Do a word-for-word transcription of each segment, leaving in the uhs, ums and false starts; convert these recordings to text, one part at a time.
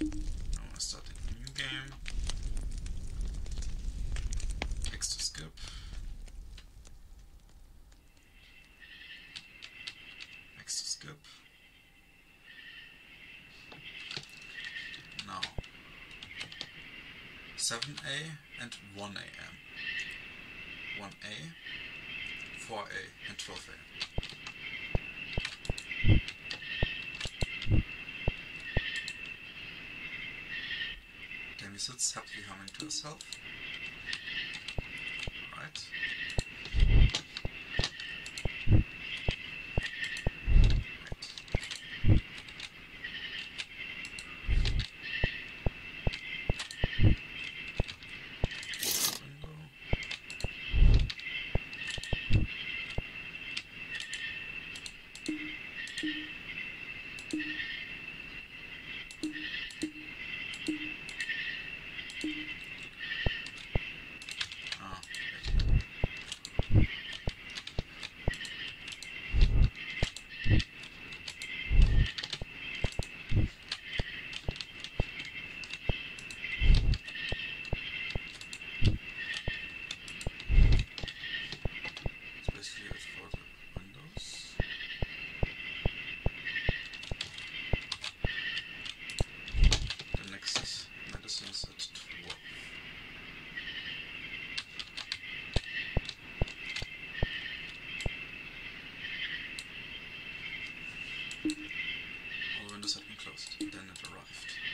Now we're starting a new game. X to skip. X to skip. Now seven A and one A M. one A, four A and twelve A. Demi sits happily humming to herself. Right. All windows had been closed. Then it arrived.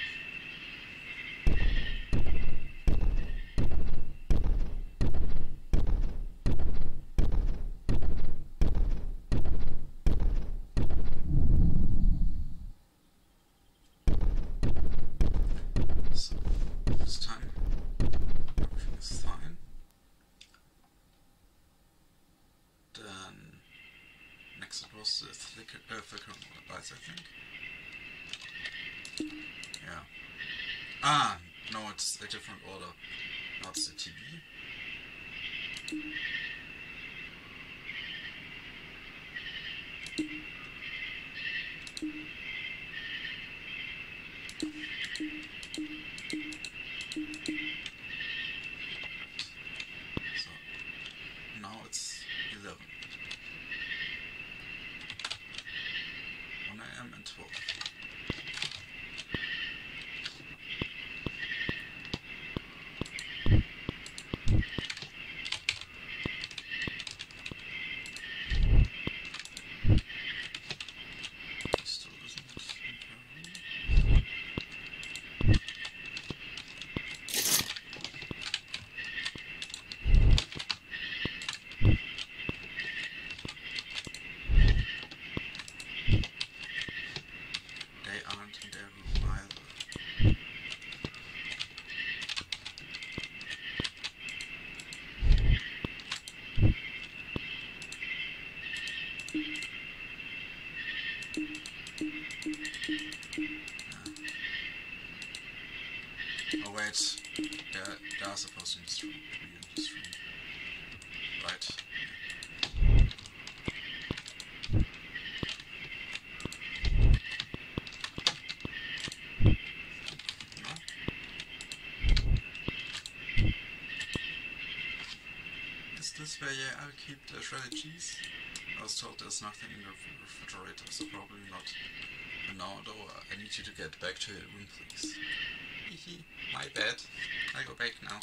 So, this time, everything is fine. Then, next it was the flicker, uh, flickering lights, I think. Yeah. Ah, no, it's a different order. Now it's the T V. So, now it's eleven. one A M and twelve. Oh wait, they are, they are supposed to be streamed, to be in the stream. Right. No? Is this where I'll keep the shredded cheese? I was told there's nothing in the refrigerator, so probably not. And now though, I need you to get back to your room, please. Hehe, my bad. I go back now.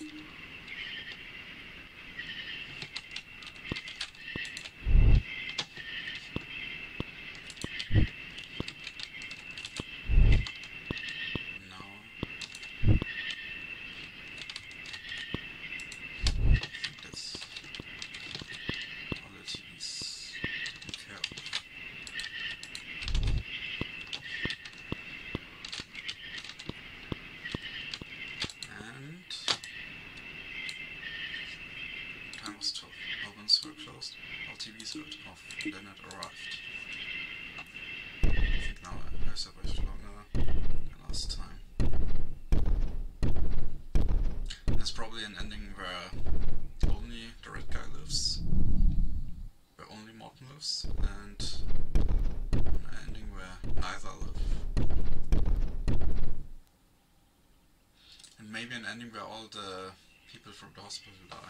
maybe an ending where all the people from the hospital die.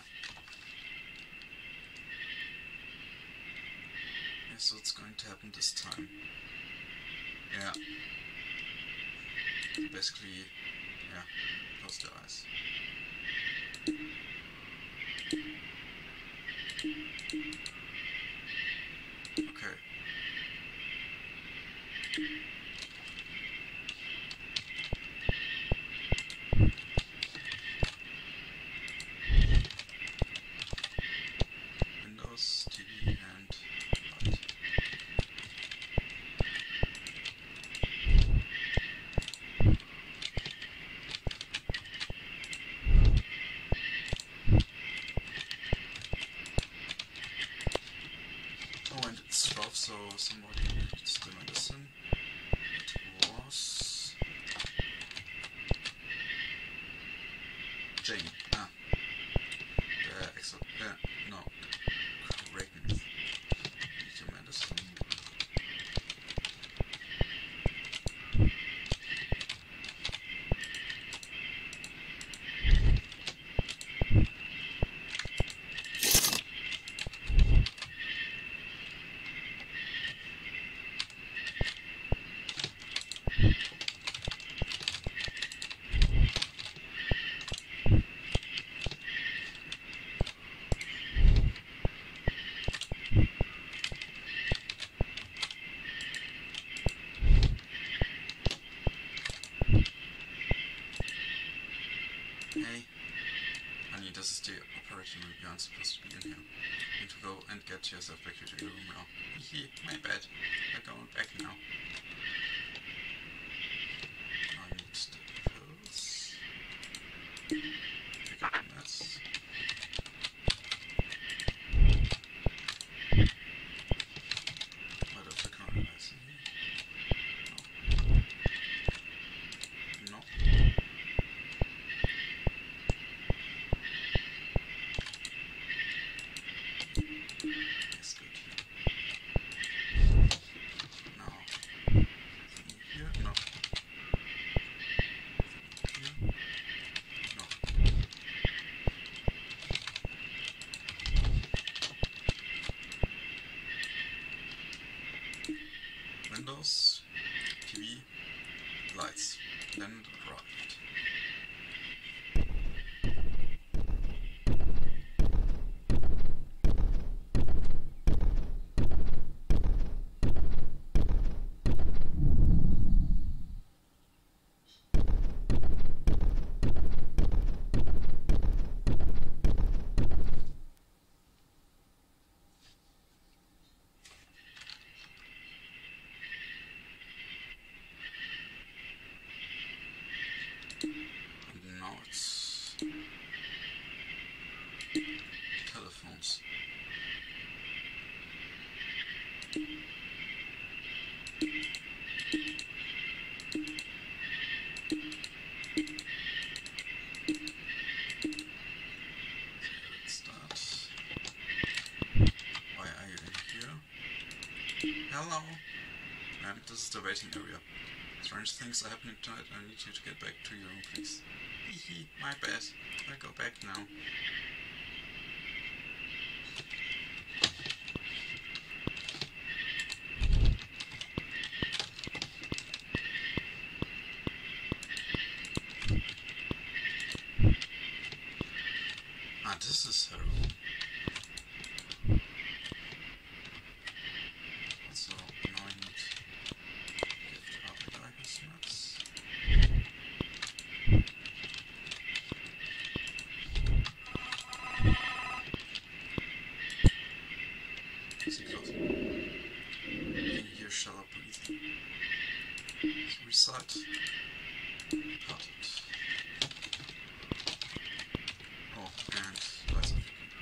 Yeah, so it's going to happen this time. Yeah. Basically, yeah, close their eyes. Okay. Windows, T V, and light. Oh, and it's twelve, so somebody needs the medicine. It was Jane. Ah, the exo. Uh, no, Reagan. Need your medicine. Hey, honey, this is the operation room. You aren't supposed to be in here. You need to go and get yourself back to your room now. Hehe, my bad. We're going back now. I need the pills. Pick up the mess. What if I can't realize No. No. That's good. Now, here, no. Here, no. Windows, T V, lights, then right. And now it's telephones. Let's start. Why are you in here? Hello? And this is the waiting area. Strange things are happening tonight. I need you to get back to your room, please. Hehe, my bad. I'll go back now. Ah, this is her room. So now I need to get out the diagnosis maps. See close. You can hear shallow breathing. Recite. Cut it. Oh, and lights off.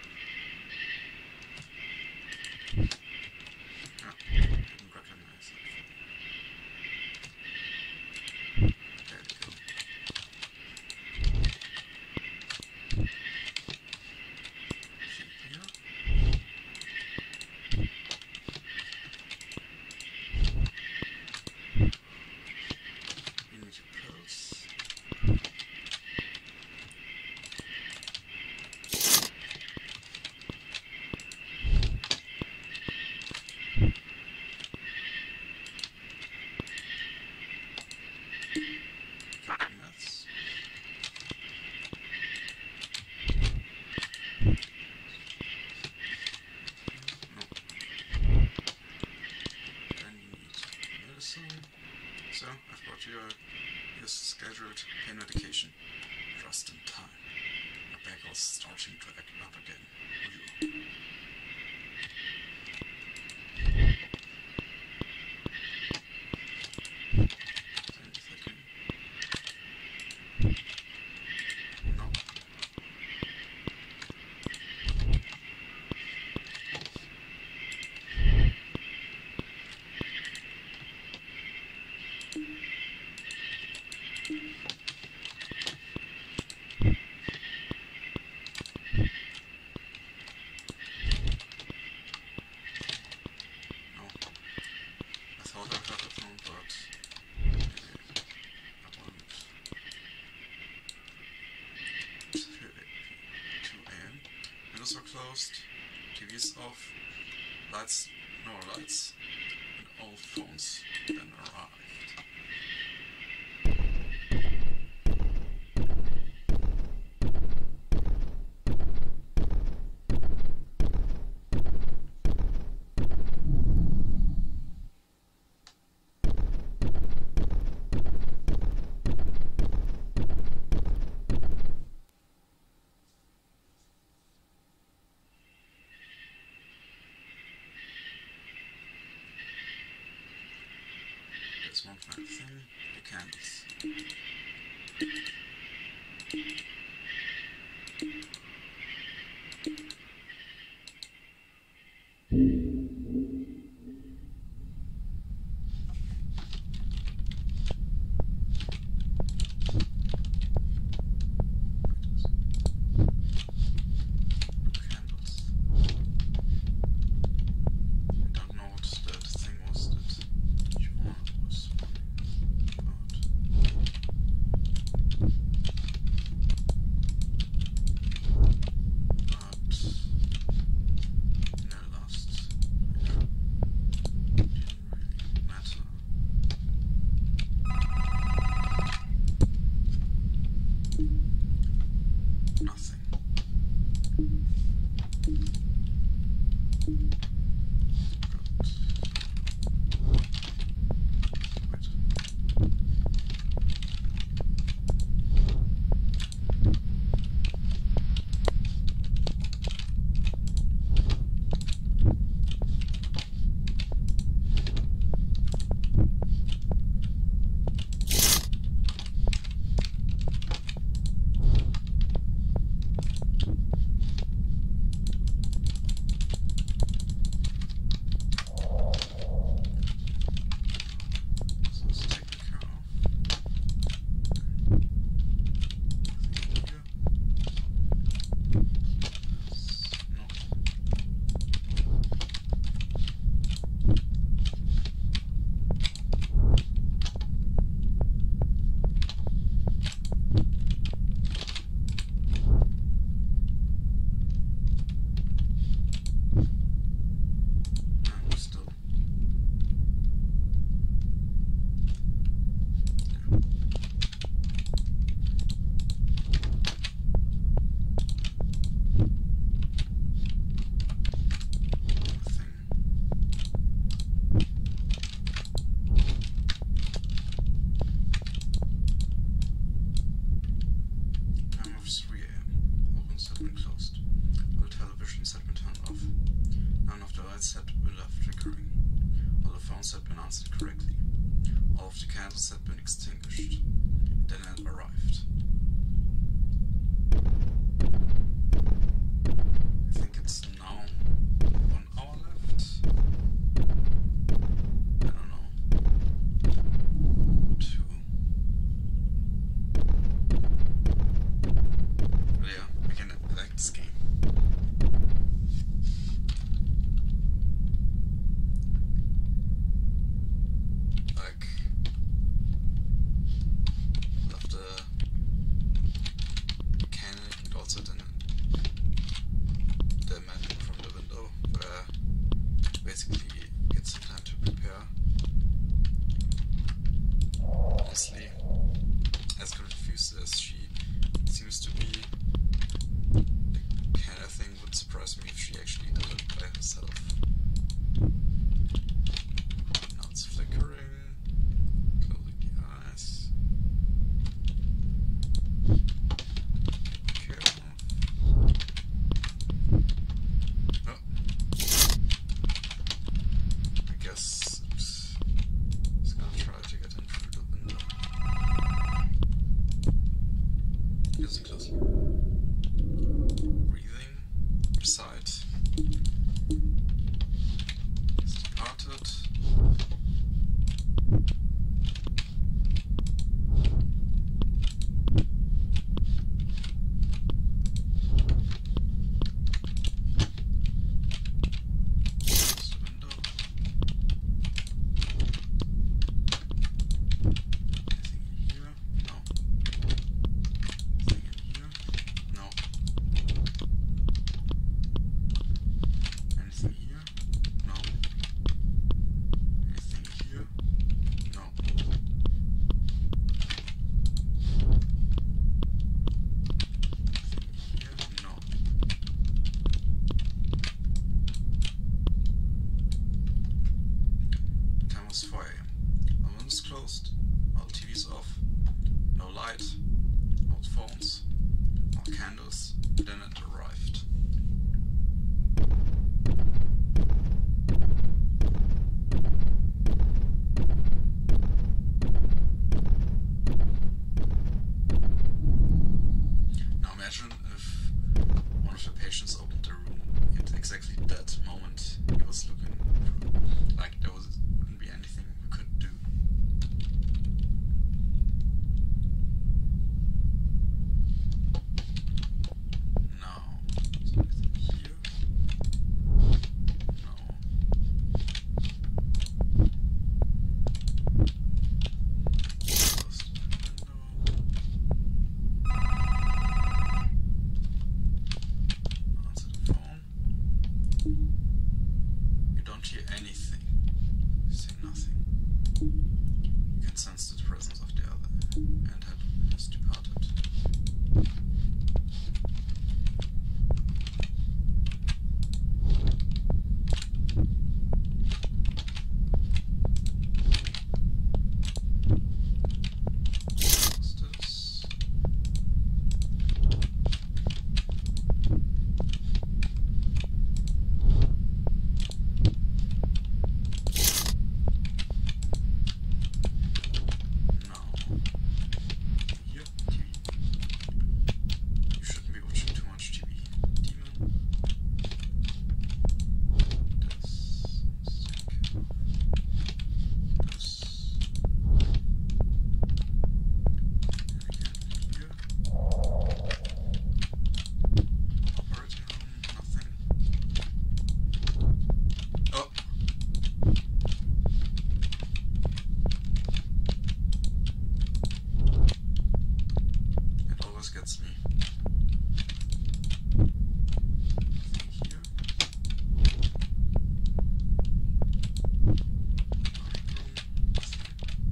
Yeah, didn't recognize it. There we go. Sheep here. You need your pills. Fifteen minutes. No. Then you need medicine. So I've got your your scheduled pain medication just in time. My back was starting to act up again. Ooh. No. I thought I had a phone, but maybe I won't. It's two A M. Windows are closed, T V's off, lights, no lights, and all phones then arrived. There's one final thing, the candles. leaves, as she seems to be the kind of thing would surprise me if she actually did it by herself. Now it's flickering, closing the eyes. Okay. Oh. I guess it's, it's gonna try to get in through the window. Listen closely. Breathing. Recite. It's departed. four A M All windows closed, all T Vs off, no light, all phones, all candles, then it arrived. Now imagine if one of the patients opened the room at exactly that moment he was looking through. Like there was wouldn't be anything we could do. No. Is there anything here? No. Closed the window. Answer the phone. You don't hear anything. You say nothing. You can sense the presence of the other and had has departed. What's this? No. Here, T V. You shouldn't be watching too much T V. Demon. This. Let's take care of this. And again, here. Operating room, nothing. Oh! It always gets me. Nothing here. Night room, nothing.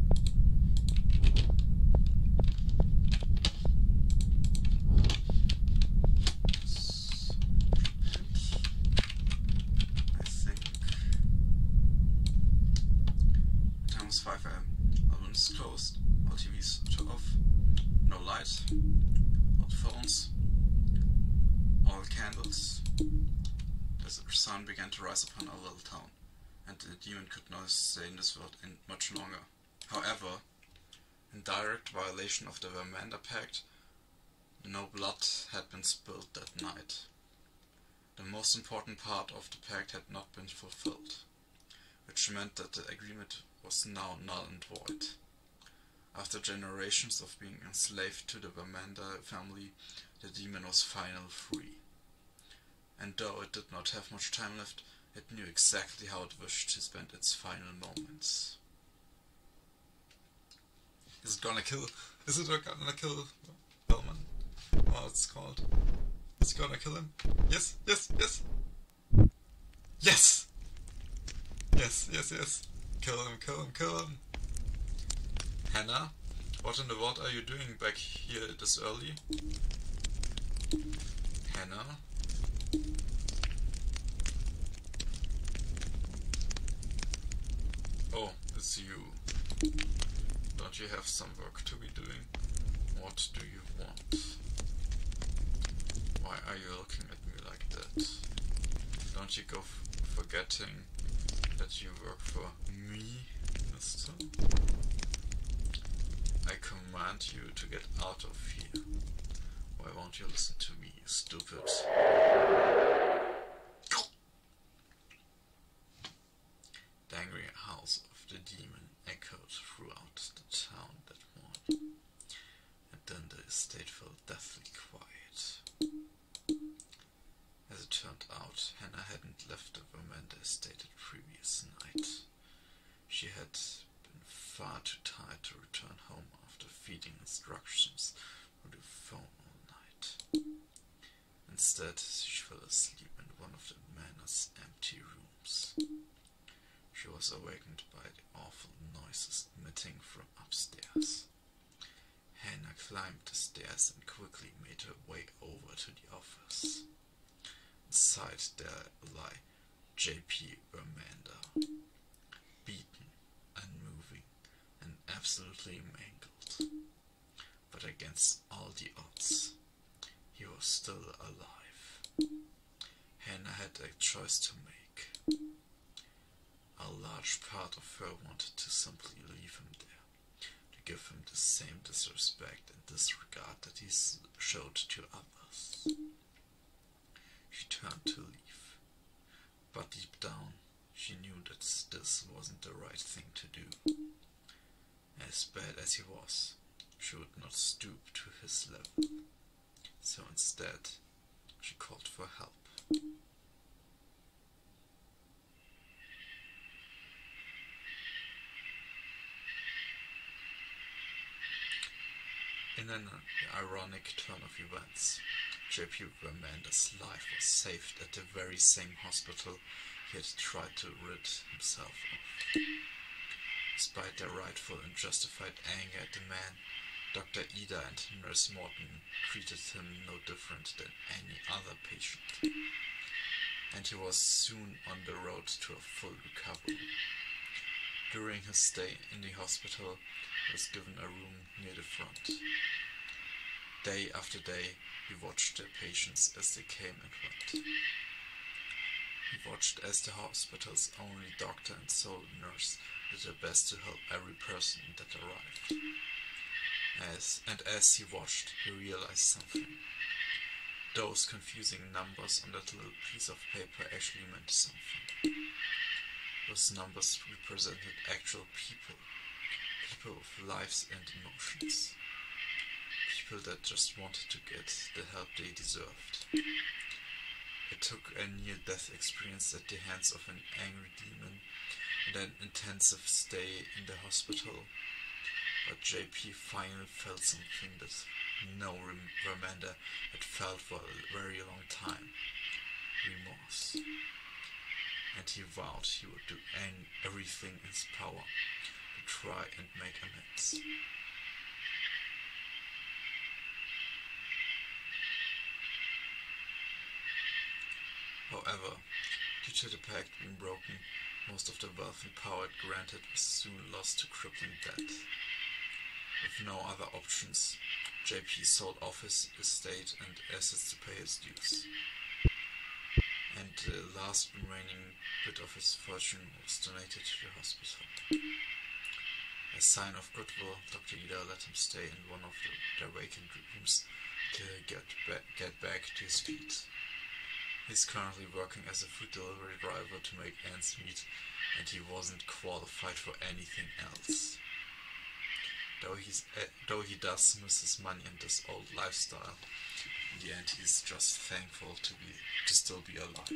This pit, I think. Time was five A M All windows closed, all T Vs turned off, no light, all phones, all candles. The sun began to rise upon our little town, and the demon could not stay in this world in much longer. However, in direct violation of the Vermander Pact, no blood had been spilled that night. The most important part of the pact had not been fulfilled, which meant that the agreement was now null and void. After generations of being enslaved to the Vermander family, the demon was finally free. And though it did not have much time left, it knew exactly how it wished to spend its final moments. Is it gonna kill? Is it gonna kill Bellman? Oh, it's called. Is it gonna kill him? Yes, yes, yes! Yes! Yes, yes, yes! Kill him, kill him, kill him! Hannah, What in the world are you doing back here this early? Hannah? Oh, it's you. Don't you have some work to be doing? What do you want? Why are you looking at me like that? Don't you go f forgetting that you work for me, mister? I command you to get out of here. Why won't you listen to me, you stupid? The angry howls of the demon echoed throughout the town that morning, and then the estate fell deathly quiet. As it turned out, Hannah hadn't left the Vermander estate the previous night. She had been far too tired to return home after feeding instructions through the phone all night. Instead, she fell asleep in one of the manor's empty rooms. She was awakened by the awful noises emitting from upstairs. Hannah climbed the stairs and quickly made her way over to the office. Inside there lay J P Vermander, beaten, unmoving, and absolutely mangled. But against all the odds, he was still alive. Hannah had a choice to make. A large part of her wanted to simply leave him there, to give him the same disrespect and disregard that he showed to others. She turned to leave, but deep down she knew that this wasn't the right thing to do. As bad as he was, she would not stoop to his level. So instead, she called for help. In an ironic turn of events, J P Vermander's life was saved at the very same hospital he had tried to rid himself of. Despite their rightful and justified anger at the man, Doctor Ida and Nurse Morton treated him no different than any other patient, and he was soon on the road to a full recovery. During his stay in the hospital, he was given a room near the front. Day after day, he watched the patients as they came in front. He watched as the hospital's only doctor and sole nurse did their best to help every person that arrived. As, and as he watched, he realized something. Those confusing numbers on that little piece of paper actually meant something. Those numbers represented actual people, people with lives and emotions, people that just wanted to get the help they deserved. It took a near-death experience at the hands of an angry demon and an intensive stay in the hospital, but J P finally felt something that no Vermander had felt for a very long time: remorse. And he vowed he would do any, everything in his power to try and make amends. However, due to the pact being broken, most of the wealth and power it granted was soon lost to crippling debt. With no other options, J P sold off his estate and assets to pay his dues, and the last remaining bit of his fortune was donated to the hospital. As a sign of goodwill, Doctor Ida let him stay in one of the, their vacant rooms till he get, ba get back to his feet. He's currently working as a food delivery driver to make ends meet, and he wasn't qualified for anything else. Though, he's, uh, though he does miss his money and his old lifestyle, in the end he's just thankful to be to still be alive.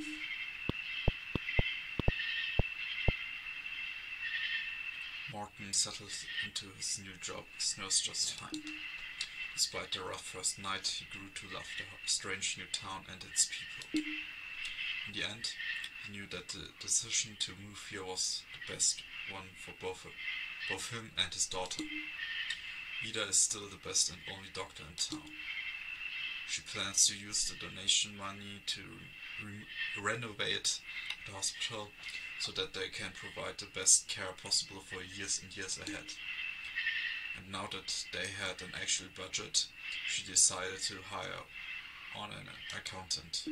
Morton settled into his new job as nurse just fine. Despite the rough first night, he grew to love the strange new town and its people. In the end, he knew that the decision to move here was the best one for both, both him and his daughter. Ida is still the best and only doctor in town. She plans to use the donation money to re renovate the hospital so that they can provide the best care possible for years and years ahead. And now that they had an actual budget, she decided to hire on an accountant.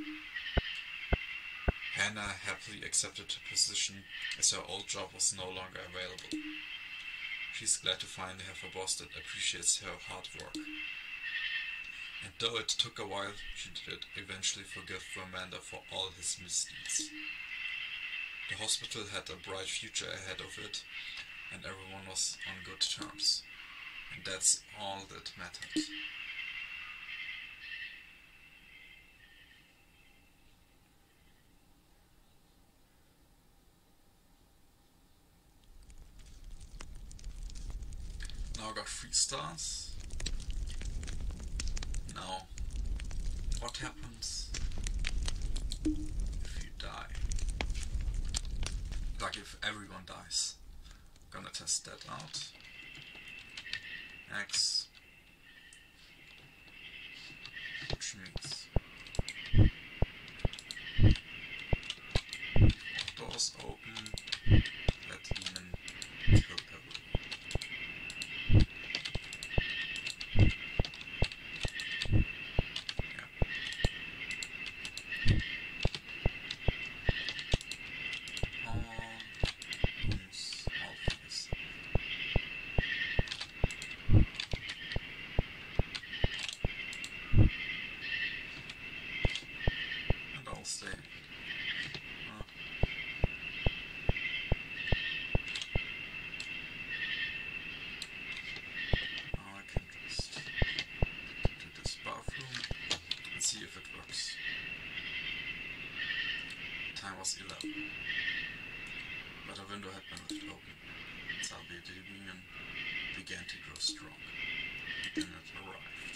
Hannah happily accepted the position as her old job was no longer available. She's glad to finally have a boss that appreciates her hard work. And though it took a while, she did eventually forgive Vermander for all his misdeeds. The hospital had a bright future ahead of it, and everyone was on good terms. And that's all that mattered. Now I got three stars. Now, what happens if you die? Like if everyone dies. Gonna test that out. X. Which means doors open, let demon kill everyone. Time was eleven, but a window had been left open. Salvia Debian began to grow strong. Then it arrived.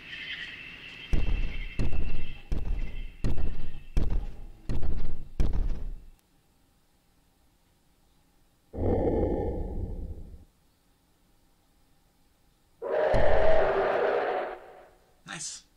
Nice.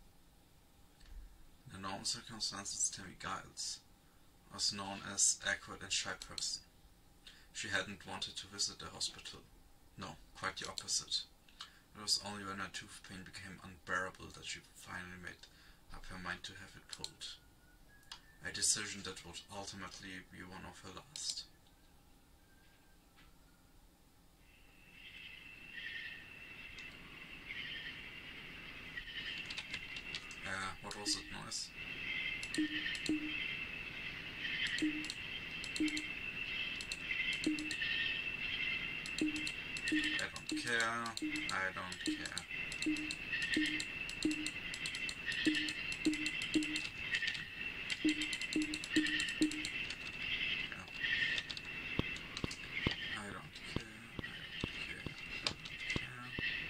In normal circumstances, Tammy Giles was known as awkward and shy person. She hadn't wanted to visit the hospital. No, quite the opposite. It was only when her tooth pain became unbearable that she finally made up her mind to have it pulled. A decision that would ultimately be one of her last. Uh, what was that noise? I don't care, I don't care. Yeah. I don't care, I don't care, I don't care.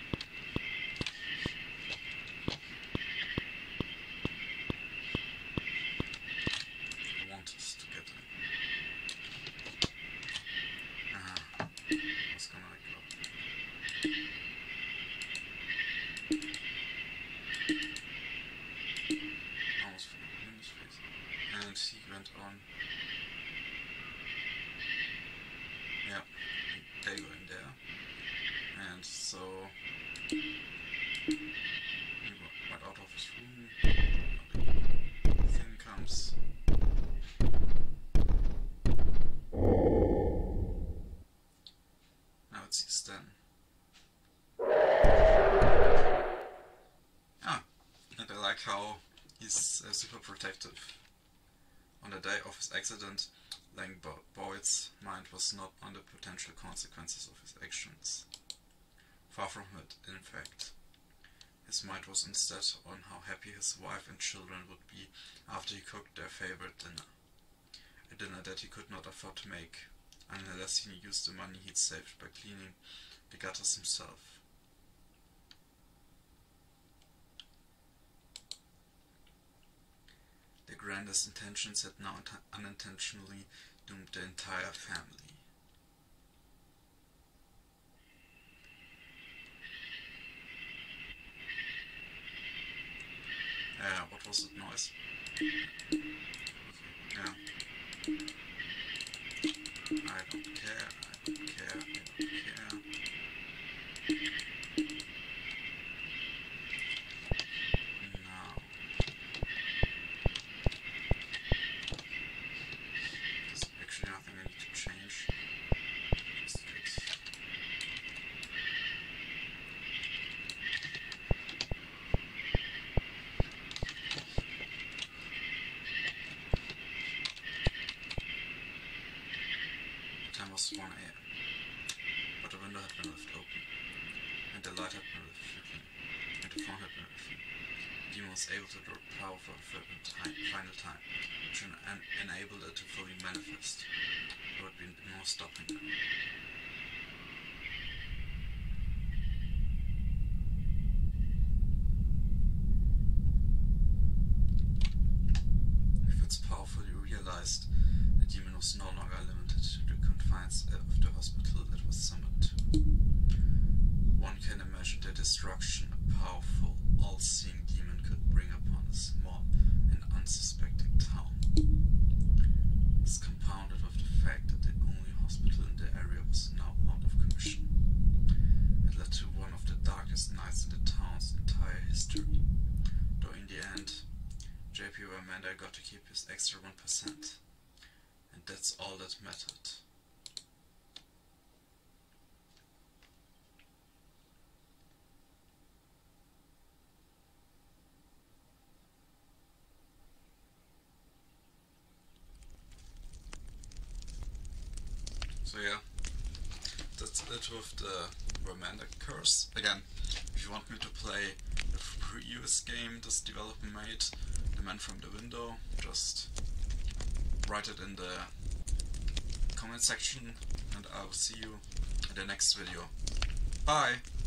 I want us to get in. Ah, I was gonna like go. Almost forgot in his face. And he went on. Yeah, they go in there. And so he went out of his room. The thing comes. Now it sees then. Ah, and I like how he's uh, super protective. On the day of his accident, Lang Bo Boyd's mind was not on the potential consequences of his actions. Far from it, in fact. His mind was instead on how happy his wife and children would be after he cooked their favorite dinner. A dinner that he could not afford to make, unless he used the money he'd saved by cleaning the gutters himself. The grandest intentions had now unintentionally doomed the entire family. Uh, what was that noise? Yeah. I don't care, I don't care, I don't care. Now. There's actually nothing I need to change. Just fix. Time was one A M, but the window had been left open, and the light had been left flickering, and the phone had been left flickering. The demon was able to draw power for a final time, final time, which en enabled it to fully manifest. There would be no stopping now. If it's powerfully realized, the demon was no longer limited to the confines of the hospital it was summoned to. One can imagine the destruction a powerful, all-seeing demon could bring upon a small and unsuspecting town. This compounded with the fact that the only hospital in the area was now out of commission. It led to one of the darkest nights in the town's entire history. Though in the end, J P Vermander got to keep his extra one percent. And that's all that mattered. So yeah, that's it with the Vermander Curse. Again, if you want me to play the previous game this developer made, The Man from the Window, just write it in the comment section and I will see you in the next video. Bye!